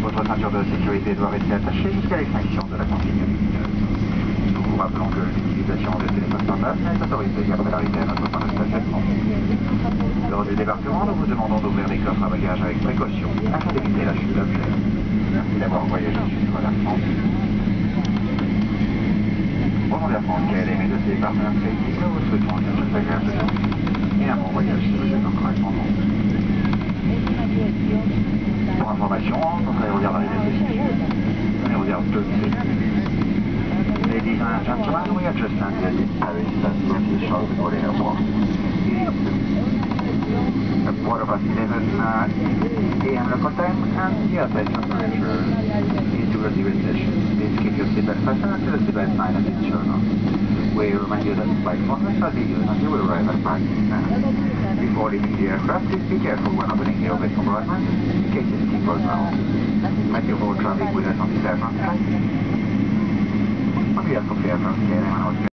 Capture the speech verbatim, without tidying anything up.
Votre ceinture de sécurité doit rester attachée jusqu'à l'extinction de la consigne lumineuse. Nous vous rappelons que l'utilisation de téléphone portable n'est autorisée qu'après l'arrivée à notre point de stationnement. Lors du débarquement, nous vous demandons d'ouvrir les coffres à bagages avec précaution afin d'éviter la chute d'objets. Merci d'avoir voyagé jusqu'à la France. Au nom de la France, qui est l'aimé de ses partenaires créatifs, nous vous souhaitons un très agréable journée et un bon voyage si vous êtes en correspondance. Pour information, notre aérogare d'arrivée se situe aérogare deux C. Ladies and gentlemen, we are just landed in Paris at British Charles de Gaulle Airport. It's a quarter past eleven uh, A M local time, and the address and temperature is your reservation station. Please keep your seatbelt fastened until the seatbelt sign has been shown on. We remind you that flight phones shall be used until we arrive at parking stand. Before leaving the aircraft, please be careful when opening the overhead compartment in case the seat goes down. Thank you for traveling with us on this aircraft flight. On behalf of the aircraft,